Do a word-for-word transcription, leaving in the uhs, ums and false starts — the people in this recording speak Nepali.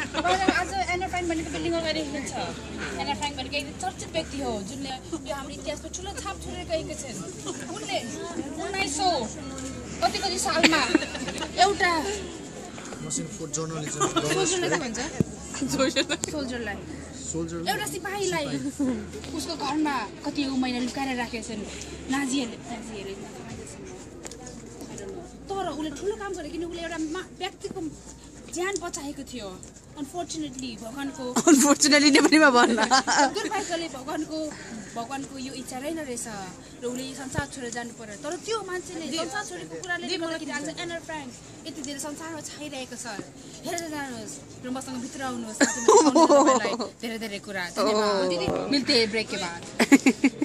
आज एना फ्र्याङ्क भनेको बिल्डिङ अगाडि छ। एना फ्र्याङ्क भनेको एक चर्चित व्यक्ति हो जुनले यो हाम्रो इतिहासमा ठुलो छाप छोडेर गएका छन्। उनले उन्नाइस सौ कति कति सालमा एउटा सोल्जरलाई भन्छ सोल्जरलाई एउटा सिपाहीलाई उसको घरमा कति महिना लुकाएर राखेका छन् नाजीहरूले नाजीहरूले तर उसले ठुलो काम गरे किन उसले एउटा व्यक्तिको ज्यान बचाएको थियो। अनफोर्चुनेटली भगवानको अनफोर्चुनेटली नेपालीमा भन्न दुर्भाग्यले भगवानको भगवानको यो इच्छा रहेन रहेछ र उसले संसार छोडेर जानु पर्यो। तर त्यो मान्छेले संसार छोडेको कुराले गर्दाखेरि आज एना फ्र्याङ्क यति धेरै संसारमा छाइरहेको छ। हेरेर जानुहोस् र मसँग भित्र आउनुहोस् धेरै धेरै कुरा। मिल्ते ब्रेक के बाद